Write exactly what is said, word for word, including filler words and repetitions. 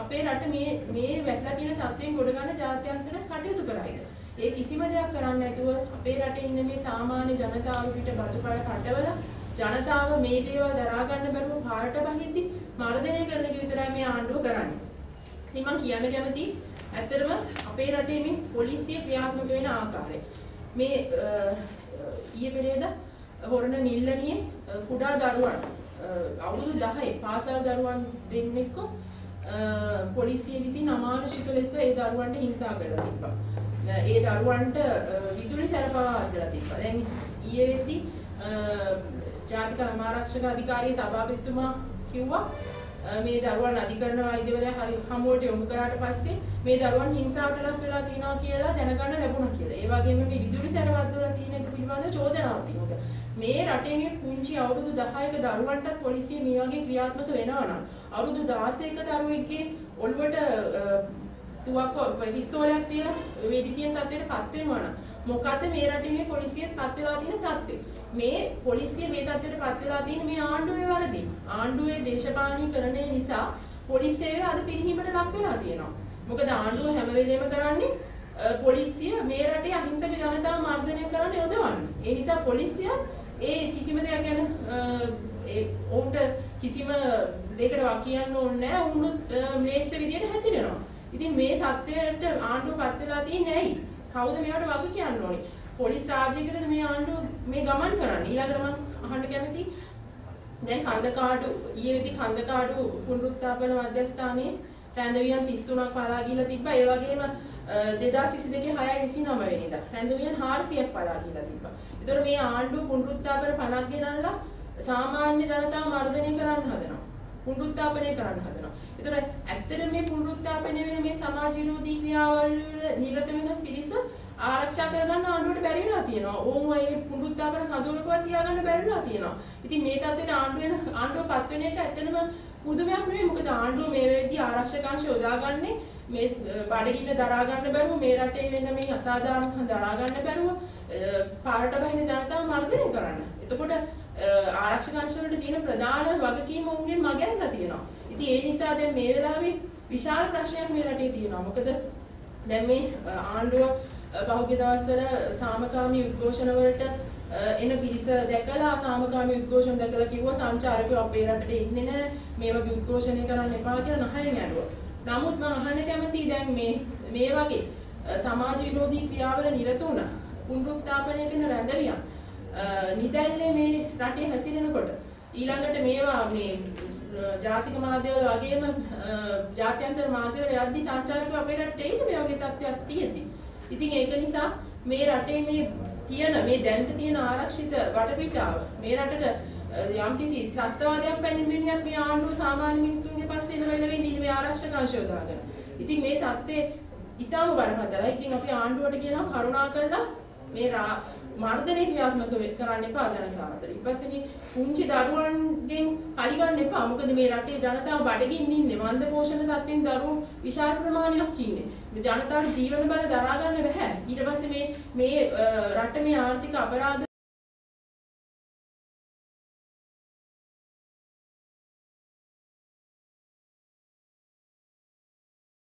අපේ රට මේ මේ වැටලා තියෙන තත්ත්වයෙන් ගොඩ ගන්න ජාත්‍යන්තර කටයුතු කරයිද? ඒ කිසිම දෙයක් කරන්නේ නැතුව අපේ රටේ ඉන්න මේ සාමාන්‍ය ජනතාව පිට බතුපල කටවල ජනතාව මේ දේවල් දරා ගන්න බැරුව පාරට බහිද්දි මර්ධනය කරන එක විතරයි මේ ආණ්ඩුව කරන්නේ. ඉතින් මම කියන්න කැමති ඇත්තටම අපේ රටේ මේ පොලිසිය ක්‍රියාත්මක වෙන ආකාරය. මේ ඊයේ පෙරේද හොරණ මිල්ලනියේ කුඩා දරුවන් අවුරුදු දහය පාසල් දරුවන් දෙන්නෙක්ව පොලිසිය විසින් අමානුෂික ලෙස ඒ දරුවන්ට හිංසා කරලා තිබ්බා. ඒ දරුවන්ට විදුලි සැරපවා අද්දලා තිබ්බා. දැන් ඊයේ වෙද්දි ජාතික ආරක්ෂක අධිකාරියේ සභාපතිතුමා කිව්වා මේ දරුවන් අධිකරණ වෛද්‍යවරයා හරි හමුවට යොමු කරාට පස්සේ මේ දරුවන් හිංසාවට ලක් වෙලා තියෙනවා කියලා දැනගන්න ලැබුණා කියලා. ඒ වගේම මේ විදුලි සැරවද්දවල තියෙන එක පිළිබඳව චෝදනාවක් තියෙනවා. මේ රටේ මේ පුංචි අවුරුදු දහයක දරුවන්ටත් පොලිසිය මේ වගේ ක්‍රියාත්මක වෙනවා නම් අවුරුදු දාසයක දරුවෙක්ගේ ඔළුවට තුවක්ක පිස්තෝලයක් තියලා වෙඩි තියන තත්ත්වයට පත් වෙනවා නම් මොකද්ද මේ රටේ මේ පොලිසියත් පත් වෙලා තියෙන තත්ත්වය? මේ පොලිසිය මේ තත්ත්වයට පත් වෙලා තියෙන මේ ආණ්ඩුවේ වරදින්. ආණ්ඩුවේ දේශපාලනීකරණය නිසා පොලිසිය අද පිරිහීමට ලක් වෙලා තියෙනවා. මොකද ආණ්ඩුව හැම වෙලේම කරන්නේ පොලිසිය මේ රටේ අහිංසක ජනතාව මර්ධනය කරන්න යොදවන්නේ. ඒ නිසා පොලිසිය ඒ කිසිම දෙයක් ගැන ඒ උන්ට කිසිම දෙයකට වා කියන්න ඕනේ නැහැ. උන්නුත් මේච්ච විදියට හැසිරෙනවා. ඉතින් මේ තත්ත්වයට ආණ්ඩුව පත් වෙලා තියෙන්නේ ඇයි? කවුද මේවට වග කියන්න ඕනේ? පොලිස් රාජ්‍යයකටද මේ ආණ්ඩුව මේ ගමන් කරන්නේ? ඊළඟට මම අහන්න කැමති දැන් කන්දකාඩු ඊයේ වෙදි කන්දකාඩු පුනරුත්ථාපන මධ්‍යස්ථානයේ රැඳවියන් තිස් තුනක් පලා ගිහලා තිබ්බා. ඒ වගේම දෙදාස් විසි දෙකේ හයයි විසිනම වෙනිදා රැඳවියන් හාරසියක් පලා ගිහලා තිබ්බා. ඒතකොට මේ ආණ්ඩුව පුනරුත්ථාපන පනක් ගෙනල්ලා සාමාන්‍ය ජනතාව මර්ධනය කරන්න හදනවා. පුනරුත්ථාපනය කරන්න හදනවා. ඒතකොට ඇත්තට මේ පුනරුත්ථාපනය වෙන මේ සමාජ විරෝධී ක්‍රියාවල් වල නිරත වෙන පිරිස ආරක්ෂා කරගන්න ආණ්ඩුවට බැරි වෙලා තියෙනවා. ඕම ඒ පුනරුත්ථාපන කඳවුරකවත් තියාගන්න බැරි වෙලා තියෙනවා. ඉතින් මේ තත්ත්වයට ආණ්ඩුවෙන් ආණ්ඩුවපත් වෙන එක ඇත්තටම පුදුමයක් නෙවෙයි. මොකද ආණ්ඩුව මේ වෙද්දී ආරක්ෂක අංශ යොදාගන්නේ මේ බඩගින්න දරා ගන්න බැරුව මේ රටේ වෙන මේ අසාධාරණ දරා ගන්න බැරුව පාරට බහින ජනතාව මර්ධනය කරන්න. එතකොට ආරක්ෂක අංශ වලට තියෙන ප්‍රධාන වගකීම උන්ගෙන් මගහැරලා තියෙනවා. ඉතින් ඒ නිසා දැන් මේ වෙලාවේ විශාල ප්‍රශ්නයක් මේ රටේ තියෙනවා. මොකද දැන් මේ ආණ්ඩුව පහුගිය දවස්වල සාමකාමී උද්ඝෝෂණ වලට එන පිරිස දැකලා සාමකාමී උද්ඝෝෂණ දැකලා කිව්වා සංචාරකයෝ අපේ රටට එන්නේ නැහැ. මේ වගේ උද්ඝෝෂණය කරන්න එපා කියලා නහයෙන් ඇඬුවා. නමුත් මම අහන්න කැමතියි දැන් මේ මේ වගේ සමාජ විරෝධී ක්‍රියාවල නිරත වුණ පුනරුත්ථාපනය කරන රැඳවියන් නිදැල්ලේ මේ රටේ හැසිරෙනකොට ඊළඟට මේවා මේ ජාතික මාධ්‍යවල වගේම ජාත්‍යන්තර මාධ්‍යවල යද්දි සංචාරකයෝ අපේ රටේ එයිද මේ වගේ තත්ත්වයක් තියෙද්දි. ඉතින් ඒක නිසා මේ රටේ මේ තියෙන මේ දැනට තියෙන ආරක්ෂිත වටපිටාව මේ රටට යම්කිසි ත්‍රස්තවාදයක් පැමිණෙන්නක් මේ ආණ්ඩුව සාමාන්‍ය මිනිසුන්ගේ පස්සේ එන වෙන වෙන්නේ මේ ආරක්ෂක අංශ යොදාගෙන. ඉතින් මේ තත්ත්වය ඊටම බරපතලයි. ඉතින් අපි ආණ්ඩුවට කියනවා කරුණා කරලා මේ මර්ධනය ක්‍රියාත්මක කරන්න එපා ජනතාවට. ඊපස්සේ මේ පුංචි දරුවන්ගෙන් කලි ගන්න එපා. මොකද මේ රටේ ජනතාව බඩගින්න ඉන්නේ. මන්ද පෝෂණ තත්ත්වෙන් දරුවෝ විශාල ප්‍රමාණයක් ඉන්නේ. ජනතාවට ජීවන බල දරා ගන්න බැහැ. ඊට පස්සේ මේ මේ රට මේ ආර්ථික අපරාධ